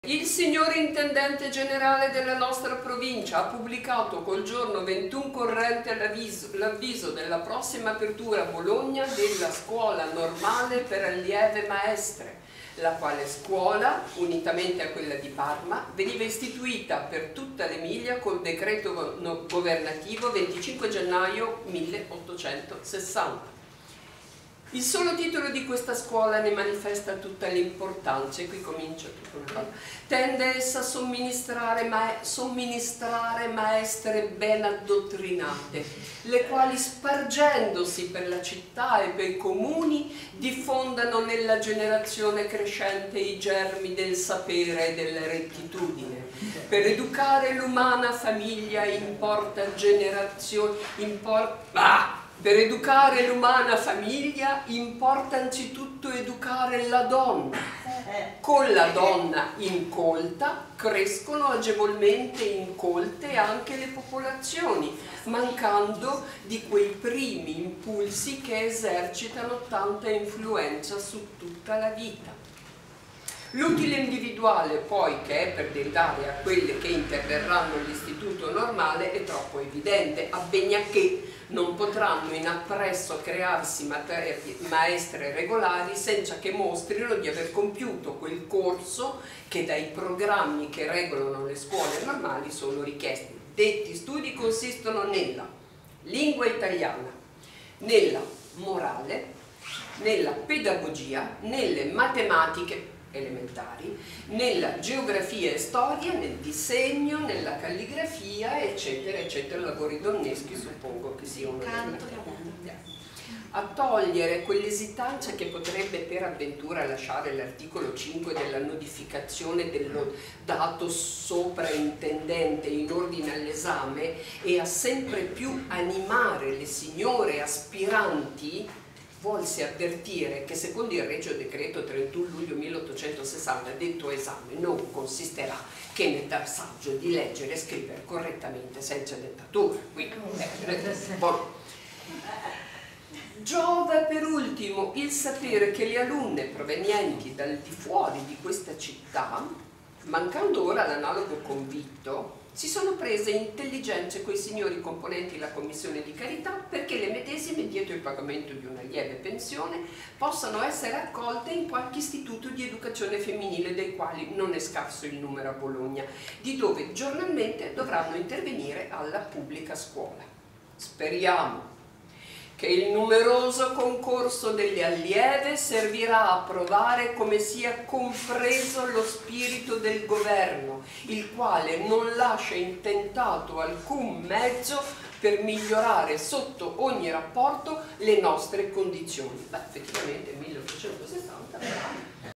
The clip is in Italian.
Il signor Intendente Generale della nostra provincia ha pubblicato col giorno 21 corrente l'avviso della prossima apertura a Bologna della scuola normale per allieve maestre, la quale scuola, unitamente a quella di Parma, veniva istituita per tutta l'Emilia col decreto governativo 25 gennaio 1860. Il solo titolo di questa scuola ne manifesta tutta l'importanza, e qui comincia tutta una cosa. Tende essa a somministrare maestre ben addottrinate, le quali spargendosi per la città e per i comuni diffondano nella generazione crescente i germi del sapere e della rettitudine. Per educare l'umana famiglia Per educare l'umana famiglia importa anzitutto educare la donna. Con la donna incolta crescono agevolmente incolte anche le popolazioni, mancando di quei primi impulsi che esercitano tanta influenza su tutta la vita. L'utile individuale poi, che è per dettare a quelle che interverranno all'istituto normale, è troppo evidente, abbegna che non potranno in appresso crearsi maestre regolari senza che mostrino di aver compiuto quel corso che dai programmi che regolano le scuole normali sono richiesti. Detti studi consistono nella lingua italiana, nella morale, nella pedagogia, nelle matematiche elementari, nella geografia e storia, nel disegno, nella calligrafia, eccetera, eccetera, lavori donneschi suppongo che siano a togliere quell'esitanza che potrebbe per avventura lasciare l'articolo 5 della notificazione dello dato sopraintendente in ordine all'esame e a sempre più animare le signore aspiranti, volse avvertire che secondo il Regio Decreto 31 luglio 1860 detto esame non consisterà che nel dar saggio di leggere e scrivere correttamente senza dettatura. Giova per ultimo il sapere che le alunne provenienti dal di fuori di questa città, mancando ora l'analogo convitto, si sono prese intelligenze coi signori componenti la commissione di carità perché le medesime, dietro il pagamento di una lieve pensione, possano essere accolte in qualche istituto di educazione femminile, dei quali non è scarso il numero a Bologna, di dove giornalmente dovranno intervenire alla pubblica scuola. Speriamo che il numeroso concorso delle allieve servirà a provare come sia compreso lo spirito del governo, il quale non lascia intentato alcun mezzo per migliorare sotto ogni rapporto le nostre condizioni. Beh, effettivamente 1860